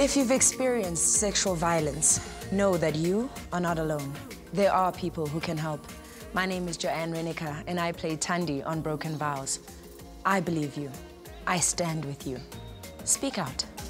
If you've experienced sexual violence, know that you are not alone. There are people who can help. My name is Reyneke, and I play Thandi on Broken Vows. I believe you. I stand with you. Speak out.